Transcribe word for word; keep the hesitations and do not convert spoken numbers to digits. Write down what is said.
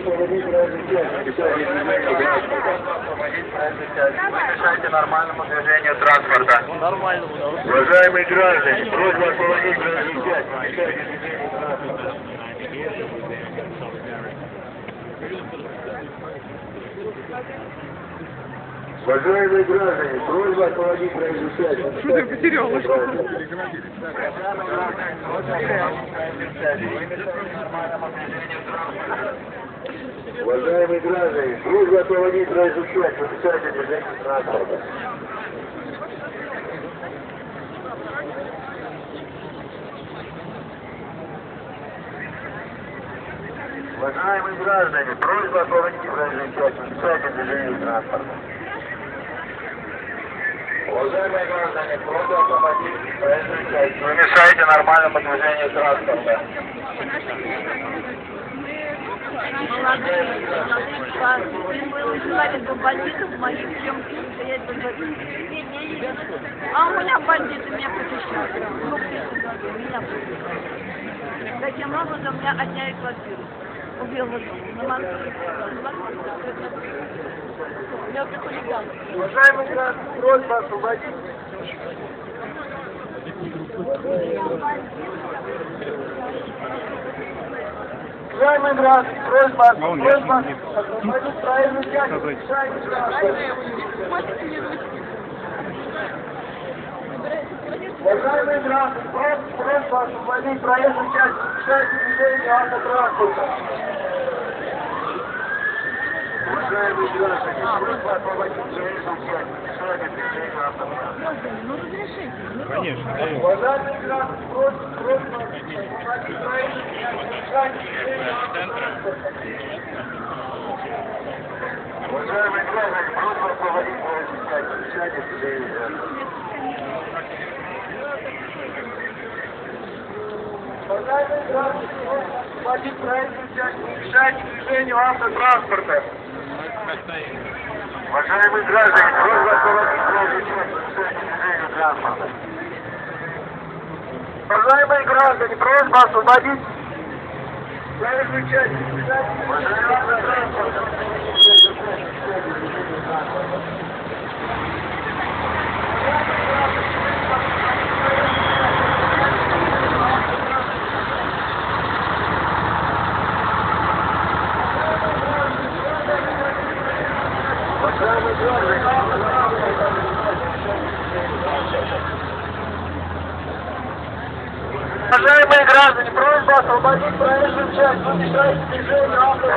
Мешайте нормальному движению транспорта. Нормальному, да. Уважаемые граждане, просьба остановить разъезжать. Мешайте движению транспорта. Уважаемые граждане, просьба остановить разъезжать. Что ты потерял? Уважаемые граждане, просьба остановить разъезжать. Мешайте движению транспорта. Уважаемые граждане, просьба остановить разъезжать. Мешайте движению транспорта. Уважаемые граждане, просьба остановить разъезжать. Вы мешаете нормальному движению транспорта. Мы узнали до бандитов моих, в чем стоять до бандитов. А у меня бандиты меня похищают. Ну, меня похищают. Таким образом, меня отняли квартиру. Убил в дома. На Москве. Я уже хулиган. Уважаемые граждане, просьба освободить. Уважаемые граждане, просьба освободить проезжую часть. Уважаемые граждане, просьба освободить проезжую часть. Мешайте движению автотранспорта. Уважаемые граждане, просьба освободить проезжую часть. Мешайте движению автотранспорта. Ну разрешите. Конечно. Уважаемые граждане, просьба освободить проезжую часть. Мешайте движению автотранспорта. Уважаемые граждане, просьба освободить проезжую часть. Мешайте движению автотранспорта. Уважаемые граждане, просьба освободить проезжую часть. Мешайте движению автотранспорта. Уважаемые граждане, просьба освободить проезжую часть. Мешайте движению транспорта. Уважаемые граждане, просьба освободить проезжую часть. Мешайте движению транспорта. Уважаемые граждане, просьба освободить проезжую часть, вы мешаете движению автотранспорта.